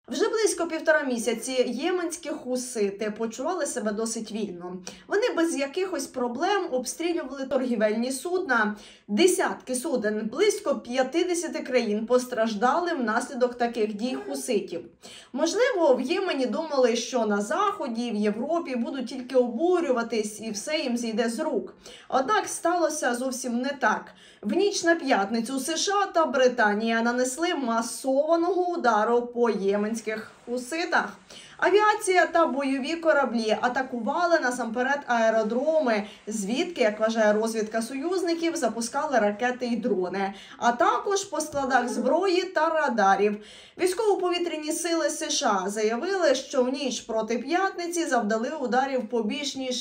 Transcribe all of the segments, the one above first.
Вже близько 1,5 місяці єменські хусити почували себе досить вільно. Вони без якихось проблем обстрілювали торгівельні судна. Десятки суден, близько 50 країн постраждали внаслідок таких дій хуситів. Можливо, в Ємені думали, що на Заході, в Європі будуть тільки обурюватись і все їм зійде з рук. Однак сталося зовсім не так. В ніч на п'ятницю США та Британія нанесли масованого удару по єменських хуситах. Авіація та бойові кораблі атакували насамперед аеродроми, звідки, як вважає розвідка союзників, запускали ракети і дрони, а також по складах зброї та радарів. Військово-повітряні сили США заявили, що в ніч проти п'ятниці завдали ударів по більш ніж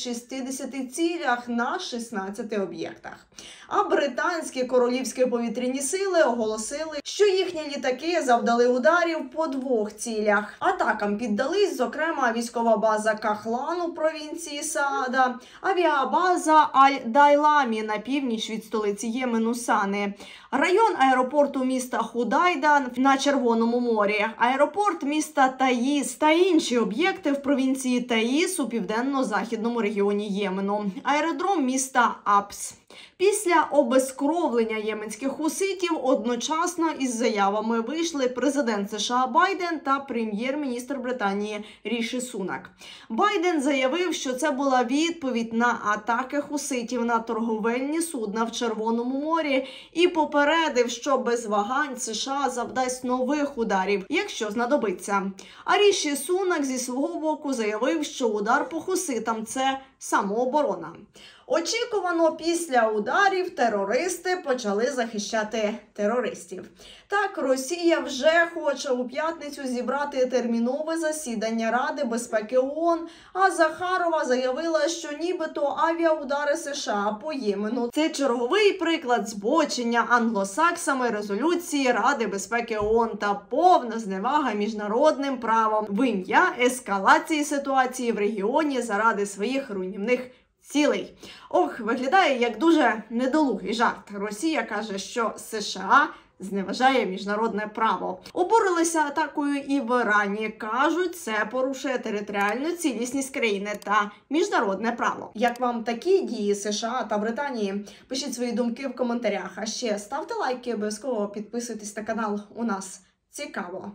60 цілях на 16 об'єктах. А британські королівські повітряні сили оголосили, що їхні літаки завдали ударів по 2 цілях. Атакам піддались, зокрема, військова база Кахлан у провінції Саада, авіабаза Аль-Дайламі на північ від столиці Ємену Сани, район аеропорту міста Худайда на Червоному морі, аеропорт міста Таїс та інші об'єкти в провінції Таїс у південно-західному регіоні Ємену, аеродром міста Апс. Після обезкровлення єменських хуситів одночасно із заявами вийшли президент США Байден та прем'єр-міністр Британії Ріші Сунак. Байден заявив, що це була відповідь на атаки хуситів на торговельні судна в Червоному морі і попередив, що без вагань США завдасть нових ударів, якщо знадобиться. А Ріші Сунак зі свого боку заявив, що удар по хуситам – це самооборона. Очікувано, після ударів терористи почали захищати терористів. Так, Росія вже хоче у п'ятницю зібрати термінове засідання Ради безпеки ООН, а Захарова заявила, що нібито авіаудари США по Ємену – це черговий приклад збочення англосаксами резолюції Ради безпеки ООН та повна зневага міжнародним правом в ім'я ескалації ситуації в регіоні заради своїх руйнівних цілей. Ох, виглядає як дуже недолугий жарт. Росія каже, що США зневажає міжнародне право. Обурилися атакою і в Ірані. Кажуть, це порушує територіальну цілісність країни та міжнародне право. Як вам такі дії США та Британії? Пишіть свої думки в коментарях. А ще ставте лайки, обов'язково підписуйтесь на канал. У нас цікаво.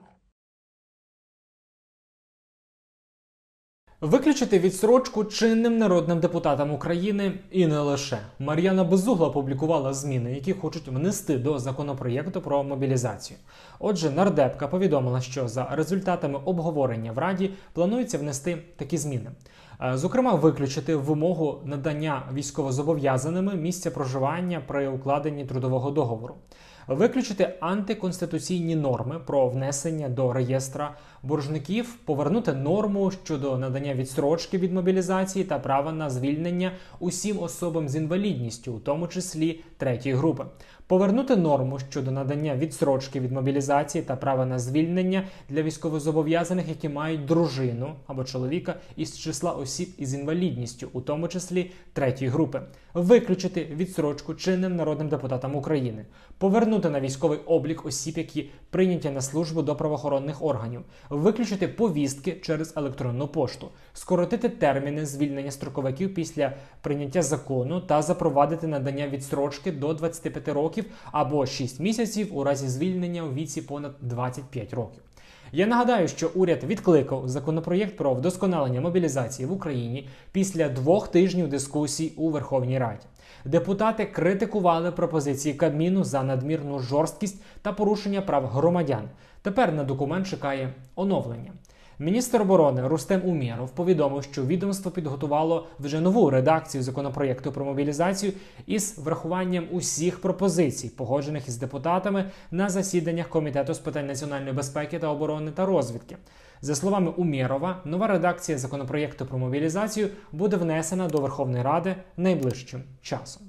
Виключити відстрочку чинним народним депутатам України і не лише. Мар'яна Безугла опублікувала зміни, які хочуть внести до законопроєкту про мобілізацію. Отже, нардепка повідомила, що за результатами обговорення в Раді планується внести такі зміни. Зокрема, виключити вимогу надання військовозобов'язаними місця проживання при укладенні трудового договору. Виключити антиконституційні норми про внесення до реєстра боржників, повернути норму щодо надання відстрочки від мобілізації та права на звільнення усім особам з інвалідністю, у тому числі 3-ї групи. Повернути норму щодо надання відстрочки від мобілізації та права на звільнення для військовозобов'язаних, які мають дружину або чоловіка із числа осіб із інвалідністю, у тому числі 3-ї групи. Виключити відстрочку чинним народним депутатам України. Повернути на військовий облік осіб, які прийняті на службу до правоохоронних органів. Виключити повістки через електронну пошту. Скоротити терміни звільнення строковиків після прийняття закону та запровадити надання відстрочки до 25 років або 6 місяців у разі звільнення у віці понад 25 років. Я нагадаю, що уряд відкликав законопроєкт про вдосконалення мобілізації в Україні після 2 тижнів дискусій у Верховній Раді. Депутати критикували пропозиції Кабміну за надмірну жорсткість та порушення прав громадян. Тепер на документ чекає оновлення. Міністр оборони Рустем Умєров повідомив, що відомство підготувало вже нову редакцію законопроєкту про мобілізацію із врахуванням усіх пропозицій, погоджених із депутатами на засіданнях Комітету з питань національної безпеки та оборони та розвідки. За словами Умєрова, нова редакція законопроєкту про мобілізацію буде внесена до Верховної Ради найближчим часом.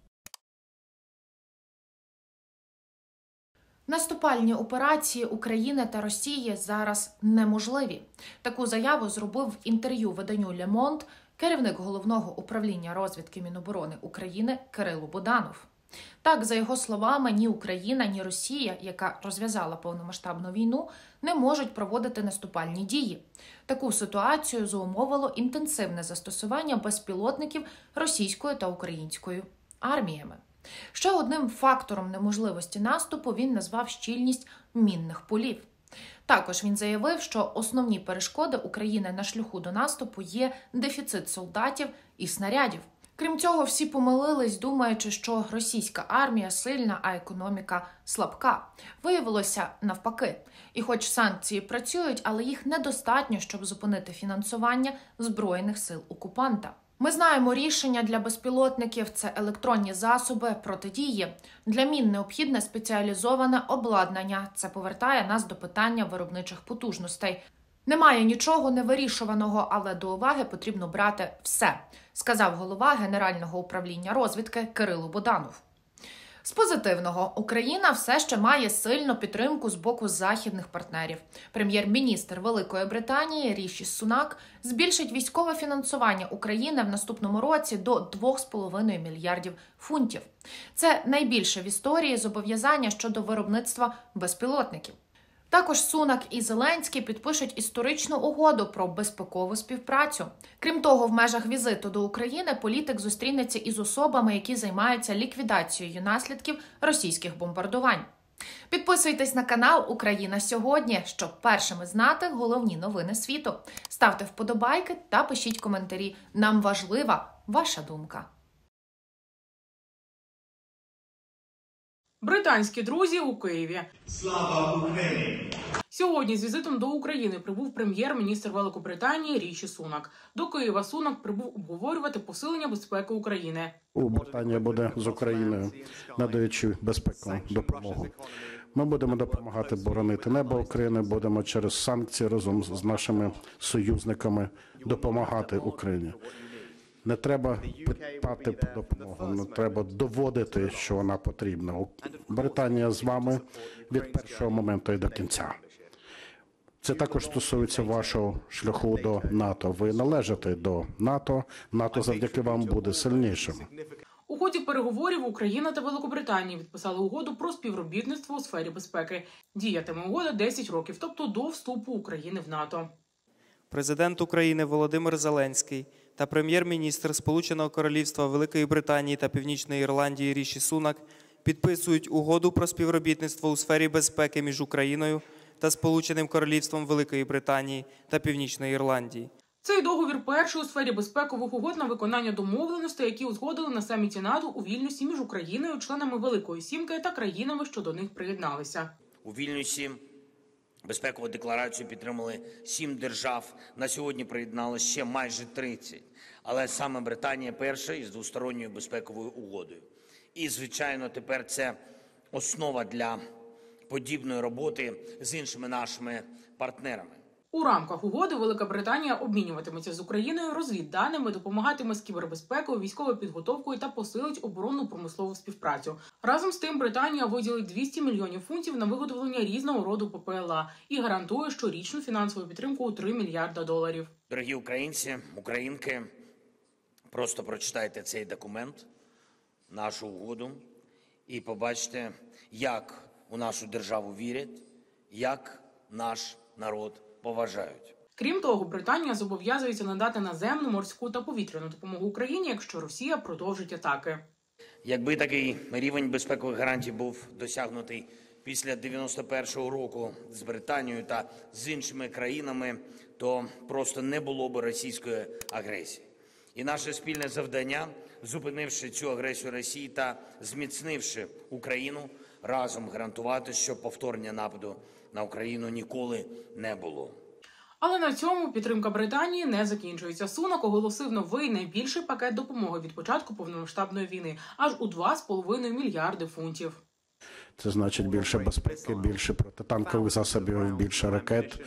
Наступальні операції України та Росії зараз неможливі. Таку заяву зробив в інтерв'ю виданню «Le Monde» керівник Головного управління розвідки Міноборони України Кирило Буданов. Так, за його словами, ні Україна, ні Росія, яка розв'язала повномасштабну війну, не можуть проводити наступальні дії. Таку ситуацію зумовило інтенсивне застосування безпілотників російською та українською арміями. Ще одним фактором неможливості наступу він назвав щільність мінних полів. Також він заявив, що основні перешкоди України на шляху до наступу є дефіцит солдатів і снарядів. Крім цього, всі помилились, думаючи, що російська армія сильна, а економіка слабка. Виявилося навпаки. І хоч санкції працюють, але їх недостатньо, щоб зупинити фінансування Збройних сил окупанта. Ми знаємо рішення для безпілотників – це електронні засоби протидії. Для мін необхідне спеціалізоване обладнання. Це повертає нас до питання виробничих потужностей. Немає нічого невирішуваного, але до уваги потрібно брати все, сказав голова Генерального управління розвідки Кирило Буданов. З позитивного, Україна все ще має сильну підтримку з боку західних партнерів. Прем'єр-міністр Великої Британії Ріші Сунак збільшить військове фінансування України в наступному році до 2,5 мільярдів фунтів. Це найбільше в історії зобов'язання щодо виробництва безпілотників. Також Сунак і Зеленський підпишуть історичну угоду про безпекову співпрацю. Крім того, в межах візиту до України політик зустрінеться із особами, які займаються ліквідацією наслідків російських бомбардувань. Підписуйтесь на канал «Україна сьогодні», щоб першими знати головні новини світу. Ставте вподобайки та пишіть коментарі. Нам важлива ваша думка. Британські друзі у Києві. Слава Україні! Сьогодні з візитом до України прибув прем'єр-міністр Великобританії Ріші Сунак. До Києва Сунак прибув обговорювати посилення безпеки України. Британія буде з Україною, надаючи безпекову допомогу. Ми будемо допомагати боронити небо України, будемо через санкції разом з нашими союзниками допомагати Україні. Не треба питати про допомогу, не треба доводити, що вона потрібна. Британія з вами від першого моменту і до кінця. Це також стосується вашого шляху до НАТО. Ви належите до НАТО. НАТО завдяки вам буде сильнішим. У ході переговорів Україна та Великобританія підписали угоду про співробітництво у сфері безпеки. Діятиме угода 10 років, тобто до вступу України в НАТО. Президент України Володимир Зеленський та прем'єр-міністр Сполученого Королівства Великої Британії та Північної Ірландії Ріші Сунак підписують угоду про співробітництво у сфері безпеки між Україною та Сполученим Королівством Великої Британії та Північної Ірландії. Цей договір перший у сфері безпекових угод на виконання домовленостей, які узгодили на саміті НАТО у Вільнюсі між Україною, членами Великої Сімки та країнами, що до них приєдналися. У Вільнюсі безпекову декларацію підтримали 7 держав. На сьогодні приєднали ще майже 30. Але саме Британія перша із двосторонньою безпековою угодою. І, звичайно, тепер це основа для подібної роботи з іншими нашими партнерами. У рамках угоди Велика Британія обмінюватиметься з Україною розвідданими, допомагатиме з кібербезпекою, військовою підготовкою та посилить оборонну промислову співпрацю. Разом з тим Британія виділить 200 мільйонів фунтів на виготовлення різного роду ППЛА і гарантує щорічну фінансову підтримку у $3 мільярда. Дорогі українці, українки, просто прочитайте цей документ, нашу угоду, і побачите, як у нашу державу вірять, як наш народ поважають. Крім того, Британія зобов'язується надати наземну, морську та повітряну допомогу Україні, якщо Росія продовжить атаки. Якби такий рівень безпекових гарантій був досягнутий після 91-го року з Британією та з іншими країнами, то просто не було б російської агресії. І наше спільне завдання, зупинивши цю агресію Росії та зміцнивши Україну, разом гарантувати, що повторення нападу на Україну ніколи не було. Але на цьому підтримка Британії не закінчується. Сунак оголосив новий найбільший пакет допомоги від початку повномасштабної війни – аж у 2,5 мільярди фунтів. Це значить більше безпеки, більше протитанкових засобів, більше ракет,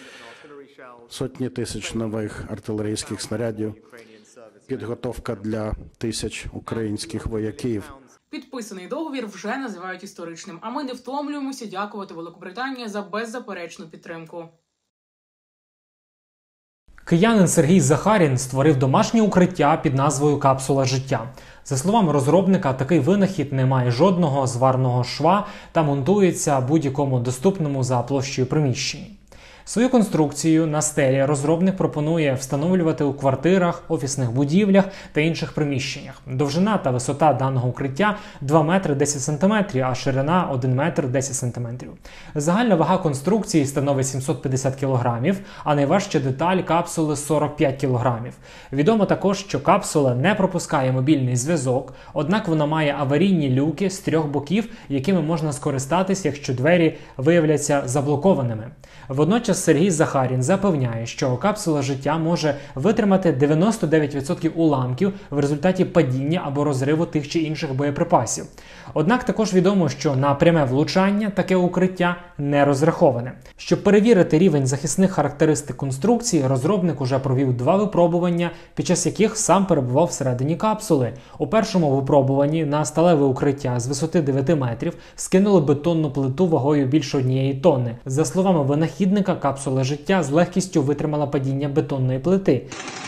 сотні тисяч нових артилерійських снарядів, підготовка для тисяч українських вояків. Підписаний договір вже називають історичним, а ми не втомлюємося дякувати Великобританії за беззаперечну підтримку. Киянин Сергій Захарін створив домашнє укриття під назвою «Капсула життя». За словами розробника, такий винахід не має жодного зварного шва та монтується будь-якому доступному за площею приміщенні. Свою конструкцію на стелі розробник пропонує встановлювати у квартирах, офісних будівлях та інших приміщеннях. Довжина та висота даного укриття 2 метри 10 см, а ширина 1 метр 10 см. Загальна вага конструкції становить 750 кг, а найважча деталь капсули 45 кг. Відомо також, що капсула не пропускає мобільний зв'язок, однак вона має аварійні люки з 3 боків, якими можна скористатись, якщо двері виявляться заблокованими. Водночас Сергій Захарін запевняє, що капсула життя може витримати 99% уламків в результаті падіння або розриву тих чи інших боєприпасів. Однак також відомо, що на пряме влучання таке укриття не розраховане. Щоб перевірити рівень захисних характеристик конструкції, розробник уже провів 2 випробування, під час яких сам перебував всередині капсули. У першому випробуванні на сталеве укриття з висоти 9 метрів скинули бетонну плиту вагою більше 1 тонни. За словами винахідника, капсула життя з легкістю витримала падіння бетонної плити.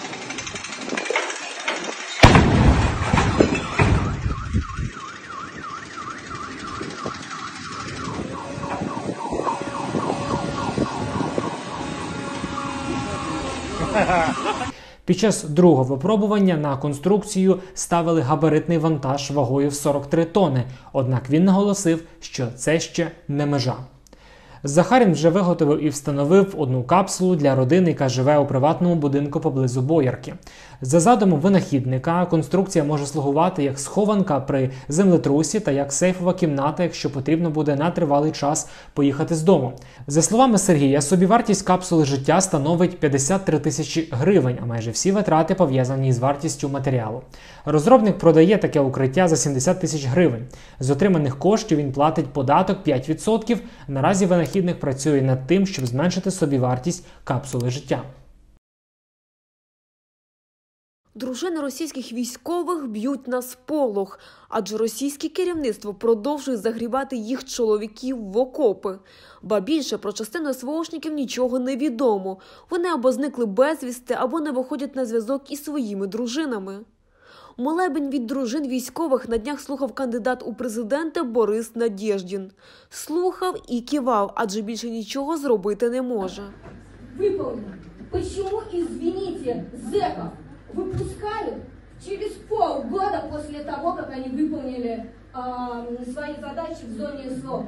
Під час другого випробування на конструкцію ставили габаритний вантаж вагою в 43 тонни, однак він наголосив, що це ще не межа. Захарін вже виготовив і встановив одну капсулу для родини, яка живе у приватному будинку поблизу Боярки. За задумом винахідника, конструкція може слугувати як схованка при землетрусі та як сейфова кімната, якщо потрібно буде на тривалий час поїхати з дому. За словами Сергія, собівартість капсули життя становить 53 тисячі гривень, а майже всі витрати пов'язані з вартістю матеріалу. Розробник продає таке укриття за 70 тисяч гривень. З отриманих коштів він платить податок 5%. Наразі винахідник працює над тим, щоб зменшити собівартість капсули життя. Дружини російських військових б'ють на сполох, адже російське керівництво продовжує загрібати їх чоловіків в окопи. Ба більше, про частину СВОшників нічого не відомо. Вони або зникли безвісти, або не виходять на зв'язок із своїми дружинами. Молебень від дружин військових на днях слухав кандидат у президенти Борис Надєждін. Слухав і кивав, адже більше нічого зробити не може. Выполнено. Почему, извините, зэков выпускают через полгода после того, как они выполнили свои задачи в зоне СВО?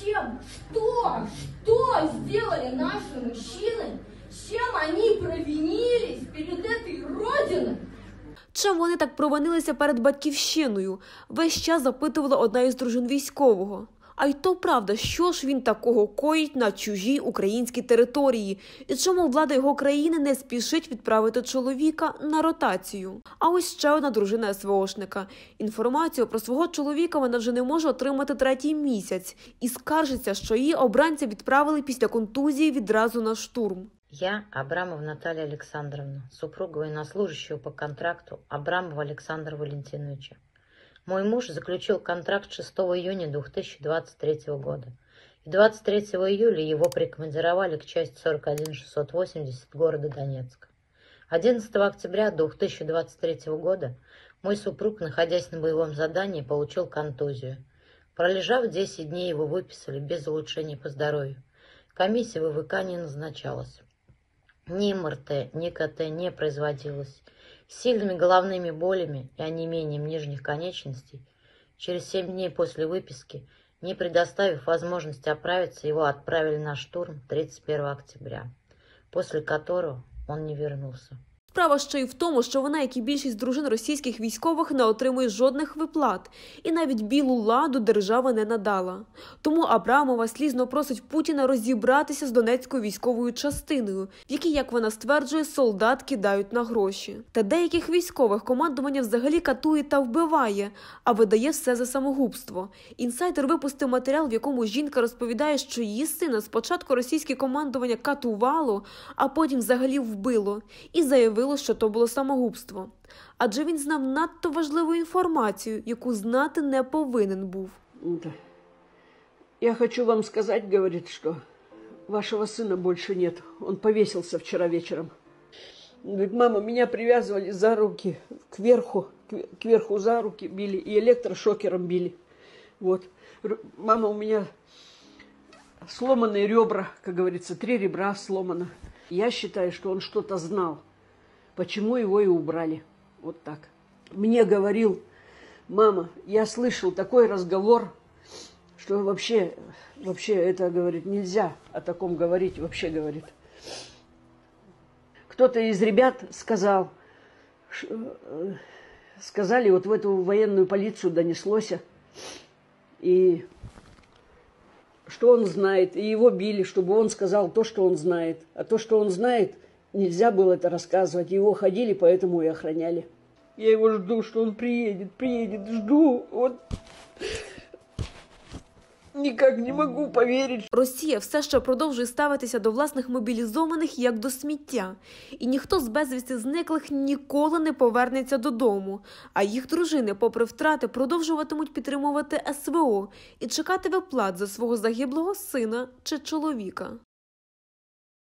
Что сделали наши мужчины? Чем они провинились перед этой Родиной? Чим вони так провинилися перед батьківщиною? Весь час запитувала одна із дружин військового. А й то правда, що ж він такого коїть на чужій українській території? І чому влада його країни не спішить відправити чоловіка на ротацію? А ось ще одна дружина СВОшника. Інформацію про свого чоловіка вона вже не може отримати 3-й місяць. І скаржиться, що її обранця відправили після контузії відразу на штурм. Я, Абрамов Наталья Александровна, супруга военнослужащего по контракту Абрамова Александра Валентиновича. Мой муж заключил контракт 6 июня 2023 года. И 23 июля его прикомандировали к части 41680 города Донецка. 11 октября 2023 года мой супруг, находясь на боевом задании, получил контузию. Пролежав 10 дней, его выписали без улучшения по здоровью. Комиссия ВВК не назначалась. Ни МРТ, ни КТ не производилось. С сильными головными болями и онемением нижних конечностей, через 7 дней после выписки, не предоставив возможности оправиться, его отправили на штурм 31 октября, после которого он не вернулся. Справа ще й в тому, що вона, як і більшість дружин російських військових, не отримує жодних виплат. І навіть білу ладу держава не надала. Тому Абрамова слізно просить Путіна розібратися з Донецькою військовою частиною, в якій, як вона стверджує, солдат кидають на гроші. Та деяких військових командування взагалі катує та вбиває, а видає все за самогубство. Інсайдер випустив матеріал, в якому жінка розповідає, що її сина спочатку російське командування катувало, а потім взагалі вбило. І заявило, що то було самогубство. Адже він знав надто важливу інформацію, яку знати не повинен був. Да. Я хочу вам сказать, говорит, что вашего сына больше нет. Он повесился вчера вечером. Он говорит, мама, меня привязывали за руки кверху за руки били и электрошокером били. Вот. Мама, у меня сломанные ребра, как говорится, 3 ребра сломано. Я считаю, что он что-то знал, почему его и убрали. Вот так. Мне говорил, мама, я слышал такой разговор, что вообще это, говорит, нельзя о таком говорить, вообще, говорит. Кто-то из ребят сказали, вот в эту военную полицию донеслось, и что он знает, и его били, чтобы он сказал то, что он знает. А то, что он знает, нельзя было это рассказывать. Его ходили, поэтому и охраняли. Я его жду, что он приедет, жду. Вот. Ніяк не можу повірити. Росія все ще продовжує ставитися до власних мобілізованих як до сміття. І ніхто з безвісти зниклих ніколи не повернеться додому. А їх дружини, попри втрати, продовжуватимуть підтримувати СВО і чекати виплат за свого загиблого сина чи чоловіка.